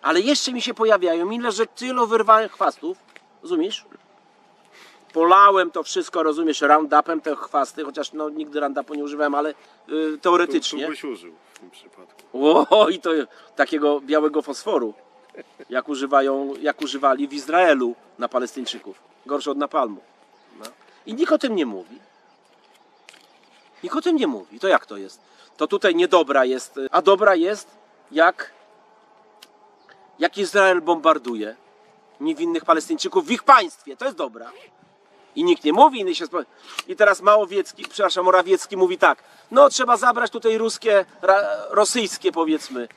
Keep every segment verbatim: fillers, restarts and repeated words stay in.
Ale jeszcze mi się pojawiają, mimo że tylu wyrwałem chwastów, rozumiesz? Polałem to wszystko, rozumiesz, roundupem te chwasty, chociaż no, nigdy roundupu nie używałem, ale y, teoretycznie. Tu, tu byś użył w tym przypadku. O, i to takiego białego fosforu, jak używają, jak używali w Izraelu na Palestyńczyków. Gorsze od napalmu. No. I nikt o tym nie mówi. Nikt o tym nie mówi. To jak to jest? To tutaj niedobra jest, a dobra jest, jak, jak Izrael bombarduje niewinnych Palestyńczyków w ich państwie. To jest dobra. I nikt nie mówi, inny się... I teraz Małowiecki, przepraszam, Morawiecki mówi tak, no trzeba zabrać tutaj ruskie, ra, rosyjskie powiedzmy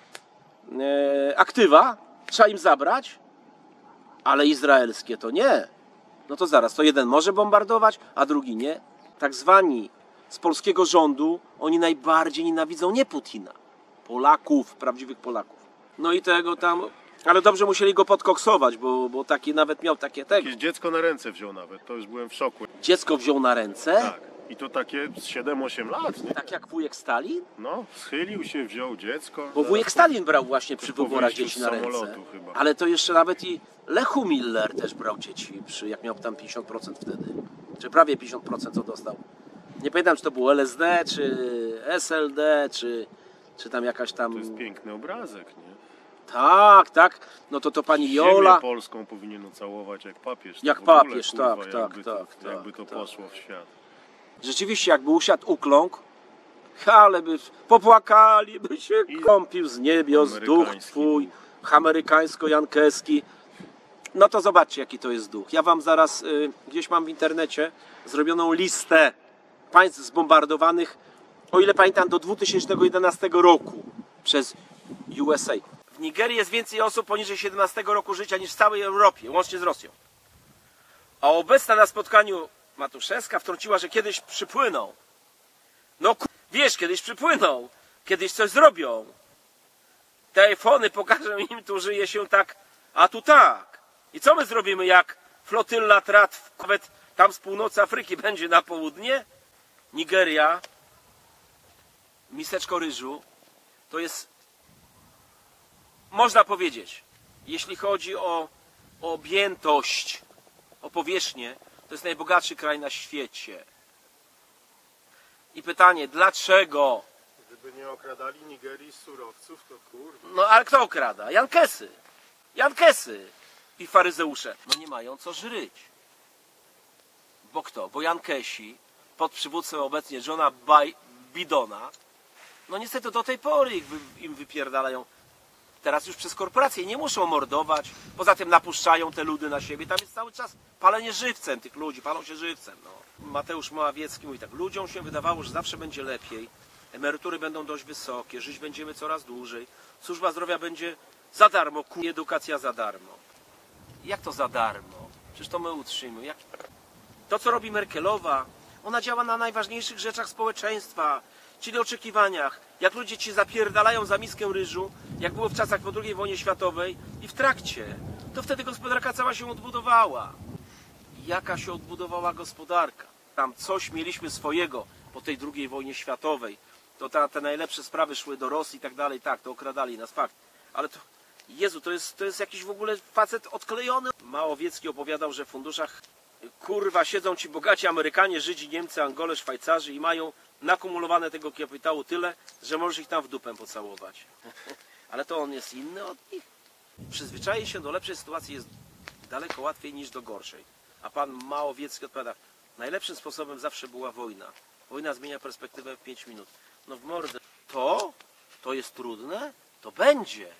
e, aktywa, trzeba im zabrać, ale izraelskie to nie. No to zaraz, to jeden może bombardować, a drugi nie. Tak zwani z polskiego rządu, oni najbardziej nienawidzą nie Putina, Polaków, prawdziwych Polaków. No i tego tam... Ale dobrze musieli go podkoksować, bo, bo taki nawet miał takie tego. Jakieś dziecko na ręce wziął nawet, to już byłem w szoku. Dziecko wziął na ręce? Tak. I to takie z siedem osiem lat, nie? Tak jak wujek Stalin? No, schylił się, wziął dziecko. Bo wujek Stalin brał właśnie przy po wyborach wyjściu dzieci z na ręce. samolotu chyba. Ale to jeszcze nawet i Lechu Miller też brał dzieci, przy, jak miał tam pięćdziesiąt procent wtedy. Czy prawie pięćdziesiąt procent co dostał. Nie pamiętam, czy to było L S D, czy S L D, czy, czy tam jakaś tam... To jest piękny obrazek, nie? Tak, tak. No to to pani Jola... Ziemię polską powinien ucałować jak papież. Jak w ogóle, papież, kurwa, tak, jakby tak, to, tak, Jakby to tak, poszło w świat. Rzeczywiście, jakby usiadł, ukląkł, ale by popłakali, by się I kąpił z niebios, duch twój, amerykańsko-jankeski. No to zobaczcie, jaki to jest duch. Ja wam zaraz, y, gdzieś mam w internecie zrobioną listę państw zbombardowanych, o ile pamiętam, do dwa tysiące jedenastego roku przez U S A. W Nigerii jest więcej osób poniżej siedemnastego roku życia niż w całej Europie, łącznie z Rosją. A obecna na spotkaniu Matuszewska wtrąciła, że kiedyś przypłyną. No wiesz, kiedyś przypłyną, kiedyś coś zrobią. Te iPhony pokażą im, tu żyje się tak, a tu tak. I co my zrobimy, jak flotylla tratw nawet tam z północy Afryki będzie na południe? Nigeria, miseczko ryżu, to jest, można powiedzieć, jeśli chodzi o, o objętość, o powierzchnię, to jest najbogatszy kraj na świecie. I pytanie, dlaczego? Gdyby nie okradali Nigerii z surowców, to kurde. No ale kto okrada? Jankesy. Jankesy i faryzeusze. No nie mają co żryć. Bo kto? Bo Jankesi pod przywództwem obecnie Johna Bidona, no niestety do tej pory ich wy, im wypierdalają. Teraz już przez korporacje nie muszą mordować. Poza tym napuszczają te ludy na siebie. Tam jest cały czas palenie żywcem tych ludzi. Palą się żywcem. No. Mateusz Morawiecki mówi tak. Ludziom się wydawało, że zawsze będzie lepiej. Emerytury będą dość wysokie. Żyć będziemy coraz dłużej. Służba zdrowia będzie za darmo. Edukacja za darmo. Jak to za darmo? Przecież to my utrzymujemy. Jak... To, co robi Merkelowa, ona działa na najważniejszych rzeczach społeczeństwa, czyli oczekiwaniach. Jak ludzie ci zapierdalają za miskę ryżu, jak było w czasach po drugiej wojnie światowej i w trakcie, to wtedy gospodarka cała się odbudowała. Jaka się odbudowała gospodarka? Tam coś mieliśmy swojego po tej drugiej wojnie światowej. To ta, te najlepsze sprawy szły do Rosji i tak dalej, tak, to okradali nas, fakt. Ale to, Jezu, to jest, to jest jakiś w ogóle facet odklejony. Małowiecki opowiadał, że w funduszach kurwa siedzą ci bogaci Amerykanie, Żydzi, Niemcy, Angole, Szwajcarzy i mają nakumulowane tego kapitału tyle, że możesz ich tam w dupę pocałować. Ale to on jest inny od nich. Przyzwyczaić się do lepszej sytuacji jest daleko łatwiej niż do gorszej. A pan Małowiecki odpowiada, najlepszym sposobem zawsze była wojna. Wojna zmienia perspektywę w pięć minut. No w mordę. To? To jest trudne? To będzie.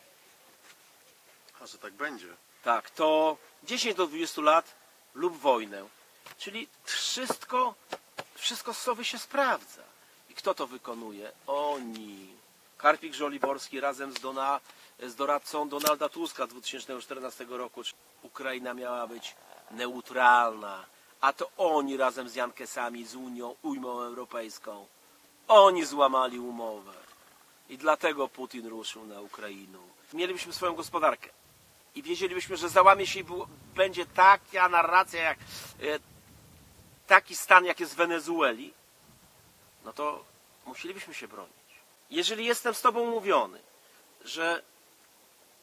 A że tak będzie. Tak, to dziesięć do dwudziestu lat lub wojnę. Czyli wszystko, wszystko z Sowy się sprawdza. I kto to wykonuje? Oni. Karpik Żoliborski razem z, Dona, z doradcą Donalda Tuska z dwa tysiące czternastego roku. Ukraina miała być neutralna. A to oni razem z Jankesami, z Unią, Unią Europejską. Oni złamali umowę. I dlatego Putin ruszył na Ukrainę. Mielibyśmy swoją gospodarkę. I wiedzielibyśmy, że załamie się i było, będzie taka narracja, jak e, taki stan, jak jest w Wenezueli, no to musielibyśmy się bronić. Jeżeli jestem z Tobą umówiony, że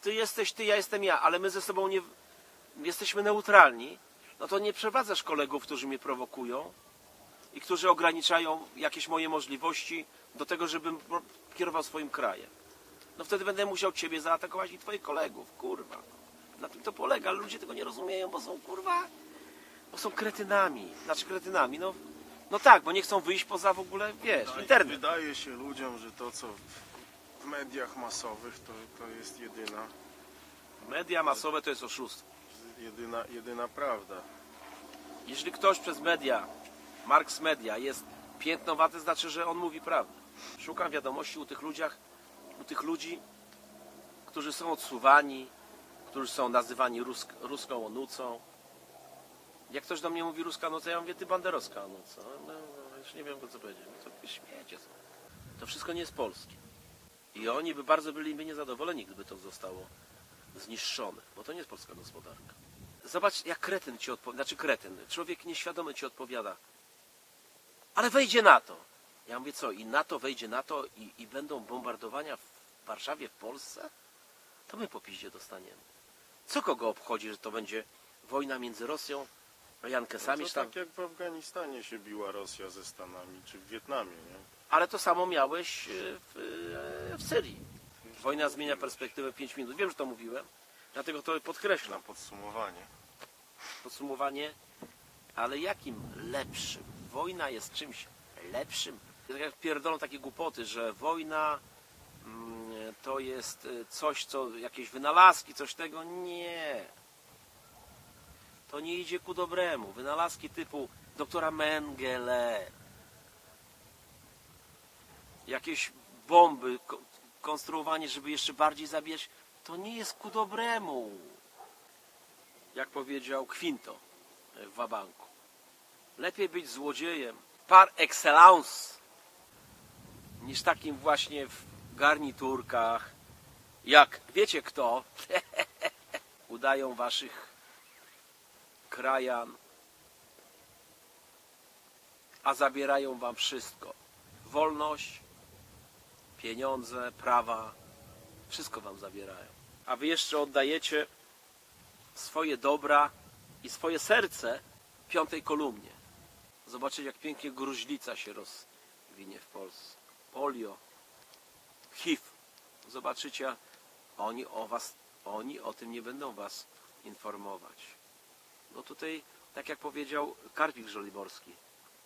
ty jesteś ty, ja jestem ja, ale my ze sobą nie jesteśmy neutralni, no to nie przewadzasz kolegów, którzy mnie prowokują i którzy ograniczają jakieś moje możliwości do tego, żebym kierował swoim krajem. No wtedy będę musiał ciebie zaatakować i twoich kolegów, kurwa. Na tym to polega, ale ludzie tego nie rozumieją, bo są, kurwa, bo są kretynami. Znaczy kretynami, no, no tak, bo nie chcą wyjść poza w ogóle, wiesz, Wydaje- internet. Wydaje się ludziom, że to co w mediach masowych to, to jest jedyna, Media masowe to jest oszustwo. jedyna, jedyna prawda. Jeżeli ktoś przez media, Marks Media jest piętnowaty, znaczy, że on mówi prawdę. Szukam wiadomości u tych ludziach, u tych ludzi, którzy są odsuwani, którzy są nazywani rusk, ruską onucą. Jak ktoś do mnie mówi ruska onuca, ja mówię, ty banderowska onuca. No, no, już nie wiem, co powiedzieć. No, to śmiecie są. To wszystko nie jest polskie. I oni by bardzo byliby niezadowoleni, gdyby to zostało zniszczone, bo to nie jest polska gospodarka. Zobacz, jak kretyn ci odpowiada, znaczy kretyn, człowiek nieświadomy ci odpowiada, ale wejdzie NATO. Ja mówię, co, i NATO wejdzie NATO i, i będą bombardowania w Warszawie, w Polsce? To my po piździe dostaniemy. Co kogo obchodzi, że to będzie wojna między Rosją a Jankesami? No to tak jak w Afganistanie się biła Rosja ze Stanami, czy w Wietnamie, nie? Ale to samo miałeś w, w Syrii. Wojna zmienia perspektywę w pięć minut. Wiem, że to mówiłem, dlatego to podkreślam. Na podsumowanie. Podsumowanie, ale jakim lepszym? Wojna jest czymś lepszym. Tak jak pierdolą takie głupoty, że wojna mm, to jest coś, co jakieś wynalazki, coś tego. Nie. To nie idzie ku dobremu. Wynalazki typu doktora Mengele, jakieś bomby, ko konstruowanie, żeby jeszcze bardziej zabijać, to nie jest ku dobremu. Jak powiedział Quinto w Wabanku. Lepiej być złodziejem par excellence niż takim właśnie w garniturkach, jak wiecie kto, udają waszych krajan, a zabierają wam wszystko. Wolność, pieniądze, prawa, wszystko wam zabierają. A wy jeszcze oddajecie swoje dobra i swoje serce piątej kolumnie. Zobaczycie, jak pięknie gruźlica się rozwinie w Polsce. Polio, H I V. Zobaczycie, oni o was, oni o tym nie będą was informować. No tutaj, tak jak powiedział Karpik Żoliborski,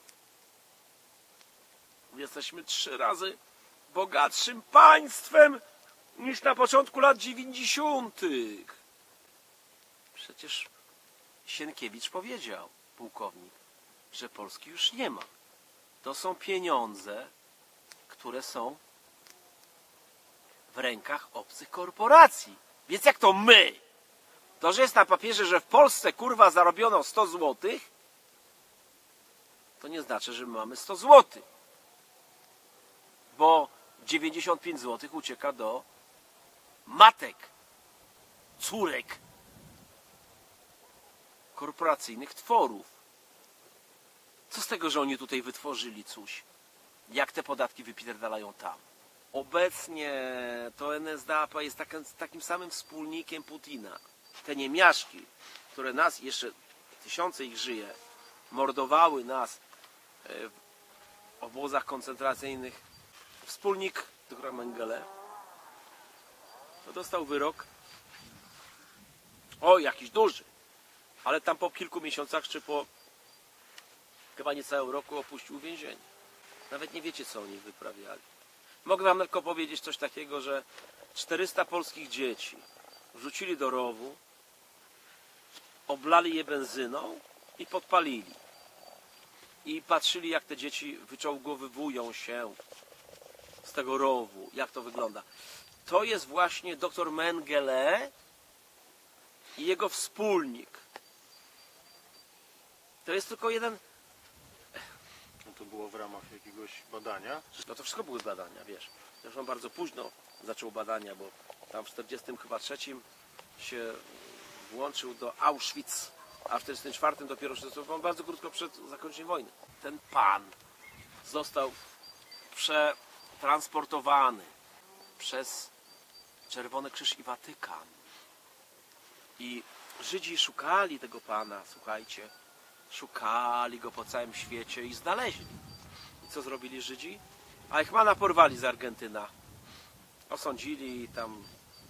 jesteśmy trzy razy bogatszym państwem niż na początku lat dziewięćdziesiątych. Przecież Sienkiewicz powiedział, pułkownik, że Polski już nie ma. To są pieniądze, które są w rękach obcych korporacji. Więc jak to my? To, że jest na papierze, że w Polsce kurwa zarobiono sto złotych, to nie znaczy, że my mamy sto złotych. Bo dziewięćdziesiąt pięć złotych ucieka do matek, córek korporacyjnych tworów. Co z tego, że oni tutaj wytworzyli coś? Jak te podatki wypierdalają tam? Obecnie to N S D A P jest takim, takim samym wspólnikiem Putina. Te niemiaszki, które nas, jeszcze tysiące ich żyje, mordowały nas w obozach koncentracyjnych. Wspólnik doktora Mengele to dostał wyrok, o jakiś duży, ale tam po kilku miesiącach czy po chyba niecałym roku opuścił więzienie. Nawet nie wiecie, co oni wyprawiali. Mogę wam tylko powiedzieć coś takiego, że czterysta polskich dzieci wrzucili do rowu, oblali je benzyną i podpalili. I patrzyli, jak te dzieci wyczołgowywują się z tego rowu, jak to wygląda. To jest właśnie doktor Mengele i jego wspólnik. To jest tylko jeden... No to było w ramach jakiegoś badania? No to wszystko były badania, wiesz. Zresztą bardzo późno zaczął badania, bo tam w czterdziestym chyba trzecim się włączył do Auschwitz, a w czterdziestym czwartym dopiero się zaczął, bardzo krótko przed zakończeniem wojny. Ten pan został przetransportowany przez Czerwony Krzyż i Watykan. I Żydzi szukali tego Pana, słuchajcie, szukali Go po całym świecie i znaleźli. I co zrobili Żydzi? A Eichmana porwali z Argentyna. Osądzili tam,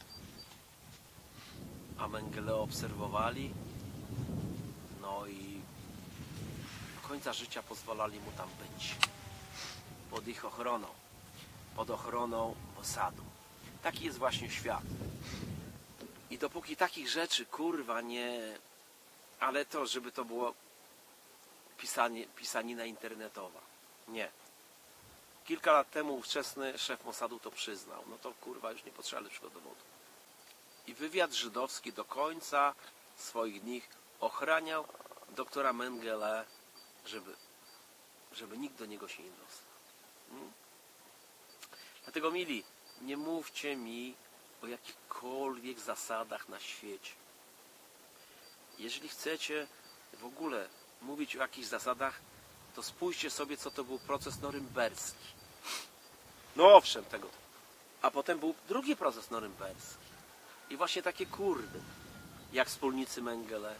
a Mengele obserwowali. No i do końca życia pozwalali mu tam być. Pod ich ochroną. Pod ochroną Mossadu. Taki jest właśnie świat. I dopóki takich rzeczy, kurwa, nie... Ale to, żeby to było pisanie, pisanina internetowa. Nie. Kilka lat temu ówczesny szef Mossadu to przyznał. No to, kurwa, już nie potrzeba lepszego dowodu. I wywiad żydowski do końca swoich dni ochraniał doktora Mengele, żeby, żeby nikt do niego się nie dostał. Hmm? Dlatego, mili, nie mówcie mi o jakichkolwiek zasadach na świecie. Jeżeli chcecie w ogóle mówić o jakichś zasadach, to spójrzcie sobie, co to był proces norymberski. No owszem, tego. A potem był drugi proces norymberski. I właśnie takie kurdy, jak wspólnicy Mengele,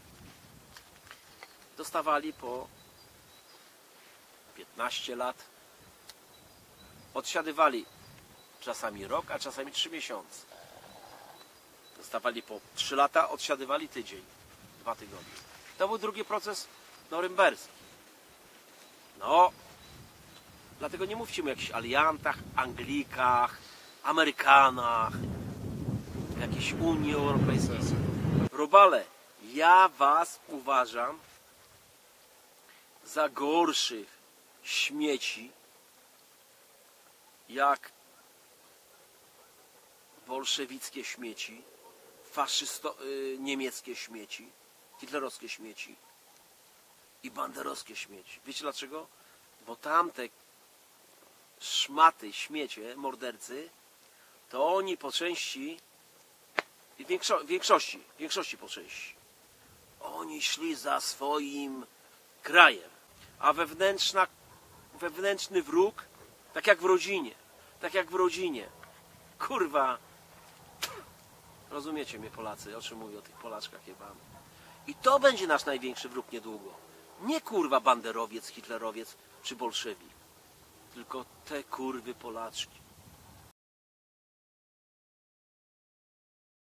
dostawali po piętnaście lat. Odsiadywali czasami rok, a czasami trzy miesiące. Dostawali po trzy lata, odsiadywali tydzień, dwa tygodnie. To był drugi proces norymberski. No, dlatego nie mówcie mi o jakichś aliantach, Anglikach, Amerykanach, jakiejś Unii Europejskiej. Robale, ja was uważam za gorszych śmieci, jak bolszewickie śmieci, faszysto, y, niemieckie śmieci, hitlerowskie śmieci i banderowskie śmieci. Wiecie dlaczego? Bo tamte szmaty, śmiecie, mordercy, to oni po części, w większo, większości, w większości po części, oni szli za swoim krajem, a wewnętrzna, wewnętrzny wróg, tak jak w rodzinie, tak jak w rodzinie, kurwa, rozumiecie mnie, Polacy, o czym mówię, o tych Polaczkach jebamy. I to będzie nasz największy wróg niedługo. Nie kurwa banderowiec, hitlerowiec czy bolszewik, tylko te kurwy Polaczki.